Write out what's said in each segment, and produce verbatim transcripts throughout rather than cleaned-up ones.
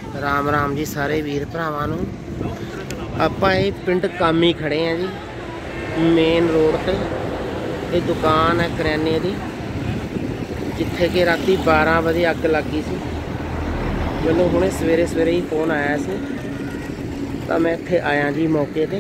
राम राम जी सारे वीर भरावां नूं। आपां ये पिंड कामी खड़े हैं जी, मेन रोड ते। ये दुकान है करियाने दी, जिथे कि राती बारह बजे अग लग गई सी। मैनूं हुणे सवेरे सवेरे ही फोन आया सी, तो मैं इत्थे आया जी मौके ते।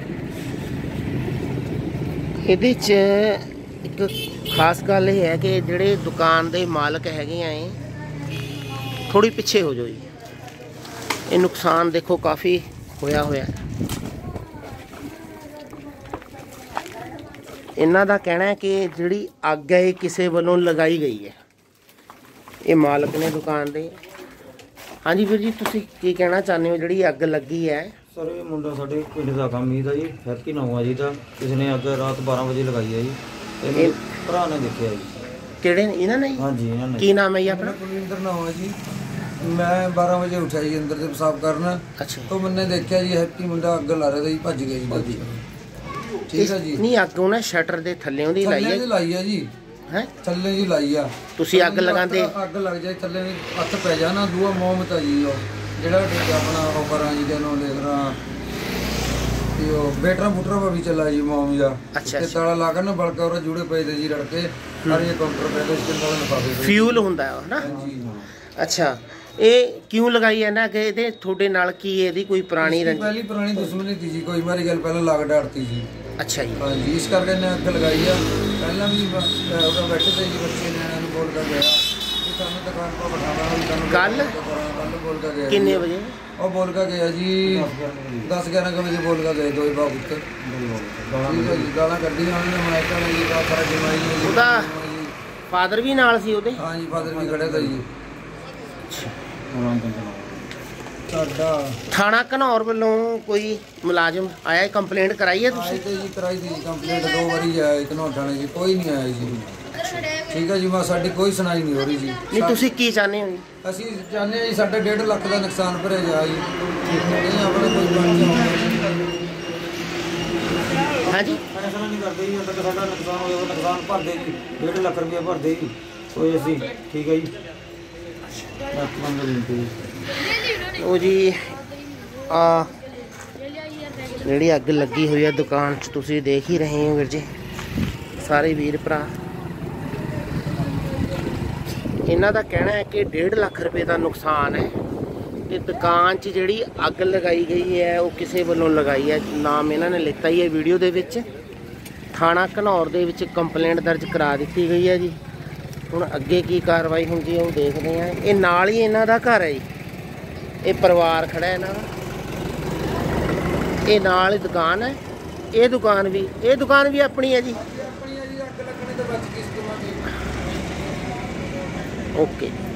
इहदे च एक खास गल ये है कि जिहड़े दुकान दे मालक हैगे आ, थोड़ी पिछे हो जाओ जी। ये नुकसान देखो काफ़ी होया होया। इन्हां दा कहना है कि जिहड़ी अग है किसी वालों लगाई गई है। ये मालक ने दुकान दे। हाँ जी वीर जी, तुसीं की कहना चाहते हो जिहड़ी अग लगी है? सर ये मुंडा साडे पिंड दा काम ही दा जी, हैप्पी नाम है जी दा। किसी ने अग रात बारह बजे लगाई है जी, ते मेरे भरा ने देखिया जी। किहड़े इन्हां ने? हाँ जी इन्हां ने। की नाम है जी अपना? कुलविंदर नाम है जी। मैं बारह बजे उठा जी अंदर से पेशाब करना। अच्छा। तो मैंने देखा जी हैप्पी मुंडा अग ला रहा था जी, भज गया जी। ठीक है जी। नहीं अग उन्हें शटर दे थल्ले दी लाई है? लाई है जी। हैं थल्ले जी लाई आ। तुसी अग लगांदे? अग लग जाए थल्ले हत्थ पै जाना। दूआ मोहम्मद है जी, जेड़ा अपना ऑफर आ जी कहनो देख रहा यो बेटरा बुटरा पर भी चला जी मोम जा। अच्छा। ताला लाकर ना बड़का और जुड़े पे थे जी रड़के और ये काउंटर पे इसके अंदर लिफाफे फ्यूल हुंदा है ना जी। अच्छा, ये क्यों लगाई है ना कि ਇਹਦੇ ਤੁਹਾਡੇ ਨਾਲ ਕੀ ਇਹਦੀ ਕੋਈ ਪੁਰਾਣੀ ਰੰਜ? पहली पुरानी दुश्मनी थी जी, कोई मारी गल पहले लाग डारती जी। अच्छा जी। हां जी, इस करके ने अग लगाई है। पहला भी ओदा बैठे थे जी बच्चे ने इन्होंने बोल कर गया कि सामने दुकान पर बैठावा कल कल बोल कर गया। कितने बजे? और बोल कर गया जी दस ग्यारह बजे बोल कर गए। दो बाप उत्ते ठीक है जी, गाला कड्डी उन्होंने माइका ने जी का सारा जमाई जी। ਉਹਦਾ ਫਾਦਰ ਵੀ ਨਾਲ ਸੀ ਉਹਦੇ? हां जी, फादर भी खड़े थे जी। थाना घनौर वालों कोई मुलाजिम आया, कंप्लेंट कराई है तुसीं? जी कराई थी कंप्लेंट दो बारी आया घनौर थाने जी, कोई नहीं आया जी। ठीक है जी, मैं साडी कोई सुनाई नहीं हो रही जी। नहीं तुसीं की चाहते हो जी? ਅਸੀਂ ਚਾਹੁੰਦੇ ਜੀ ਸਾਡਾ डेढ़ ਲੱਖ ਦਾ ਨੁਕਸਾਨ ਭਰਿਆ ਜਾ ਜੀ। ਨਹੀਂ ਆਪਣਾ ਕੋਈ ਬਣ ਜਾਊਗਾ। हाँ जी फैसला नहीं करते जी, तक साਡਾ ਨੁਕਸਾਨ ਹੋਇਆ ਨੁਕਸਾਨ ਭਰਦੇ ਜੀ, डेढ़ ਲੱਖ ਰੁਪਏ ਭਰਦੇ ਜੀ। ਕੋਈ ਅਸੀਂ ਠੀਕ ਹੈ ਜੀ। ਉਹ ਜੀ ਆ ਜਿਹੜੀ ਅੱਗ ਲੱਗੀ ਹੋਈ ਹੈ ਦੁਕਾਨ 'ਚ ਤੁਸੀਂ ਦੇਖ ਹੀ ਰਹੇ ਹੋ ਵੀਰ ਜੀ ਸਾਰੇ ਵੀਰ ਭਰਾ। ਇਹਨਾਂ ਦਾ ਕਹਿਣਾ ਹੈ ਕਿ डेढ़ ਲੱਖ ਰੁਪਏ ਦਾ ਨੁਕਸਾਨ ਹੈ ਤੇ ਦੁਕਾਨ 'ਚ ਜਿਹੜੀ ਅੱਗ ਲਗਾਈ ਗਈ ਹੈ ਉਹ ਕਿਸੇ ਵੱਲੋਂ ਲਗਾਈ ਹੈ। ਨਾਮ ਇਹਨਾਂ ਨੇ ਲਿੱਤਾ ਹੀ ਹੈ ਵੀਡੀਓ ਦੇ ਵਿੱਚ। ਥਾਣਾ ਘਨੌਰ ਦੇ ਵਿੱਚ ਕੰਪਲੇਂਟ ਦਰਜ ਕਰਾ ਦਿੱਤੀ ਗਈ ਹੈ ਜੀ। ਹੁਣ ਅੱਗੇ ਕੀ ਕਾਰਵਾਈ ਹੁੰਦੀ ਹੈ ਉਹ ਦੇਖਦੇ ਹਾਂ। ਇਹ ਨਾਲ ਹੀ ਇਹਨਾਂ ਦਾ ਘਰ ਹੈ ਜੀ, ਇਹ ਪਰਿਵਾਰ ਖੜਾ ਹੈ ਇਹਨਾਂ ਦਾ। ਇਹ ਨਾਲ ਹੀ ਦੁਕਾਨ ਹੈ। ਇਹ ਦੁਕਾਨ ਵੀ ਇਹ ਦੁਕਾਨ ਵੀ ਆਪਣੀ ਹੈ ਜੀ। ਓਕੇ।